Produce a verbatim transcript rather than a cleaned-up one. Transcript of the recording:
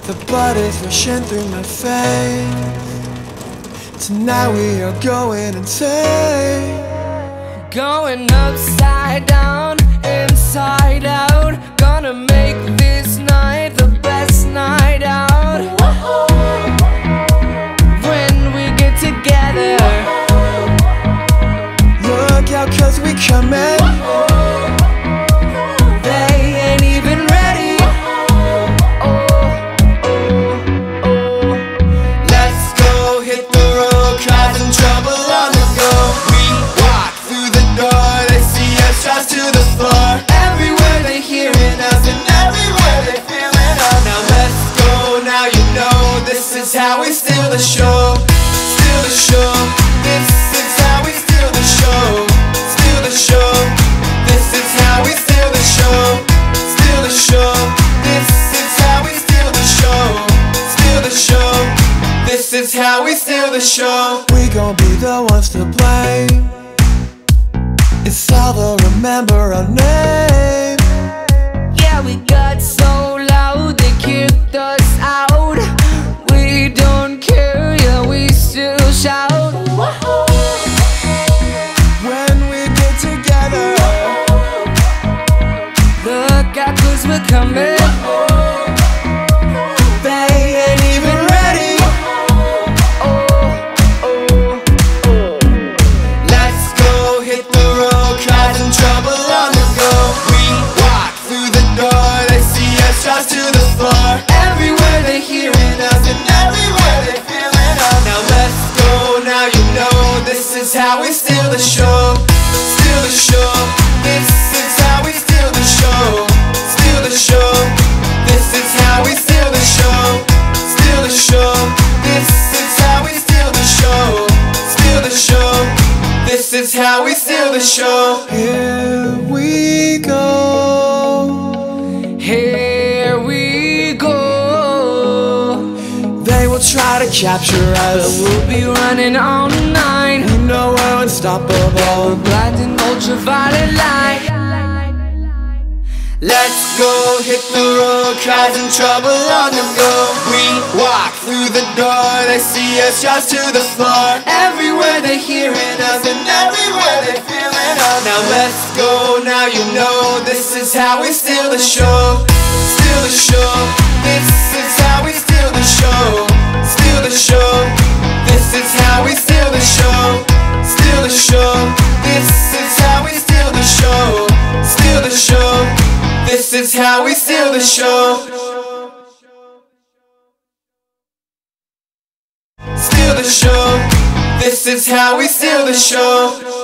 The blood is rushing through my veins. Tonight we are going insane. Going upside down, inside out. Gonna make this night the best night out. When we get together, look out, cause we coming. they ain't even ready. Oh, oh, oh. Let's go, hit the road, causing trouble on the go. We walk through the door, they see us rise to the floor. Everywhere they hearing us and everywhere they feeling us. Now let's go, now you know this is how we steal the show. Steal the show, this is how we steal the show. Steal the show, this is how we steal the show. Steal the show, this is how we steal the show. Steal the show, this is how we steal the show. We gon' be the ones to blame. It's how they'll remember our name. Yeah, we got so loud, they kicked us out. We don't care, yeah, we still shout. When we get together, Look out, cause we're coming. they ain't even ready. Oh, oh, oh. Let's go, hit the road, causing trouble on the go. We walk through the door, they see us rise to the floor. Everywhere they hearing us and everywhere they feeling us. Now let's go, now you know this is how we steal the show. Steal the show, this is how we steal the show. Steal the show, this is how we steal the show. Steal the show, this is how we steal the show. Steal the show, this is how we steal the show. Here we go. Here we go. They will try to capture us. We'll be running all night. You know we're unstoppable. Blinding ultraviolet light. Let's go, hit the road, causing trouble on the go. We walk through the door, they see us rise to the floor. Everywhere they hearing us and everywhere they feeling us. Now let's go, now you know this is how we steal the show. Steal the show, this is how we steal the show. Steal the show, this is how we steal the show. Steal the show, this is how we steal the show. Steal the show, this is how we steal the show. Steal the show, this is how we steal the show.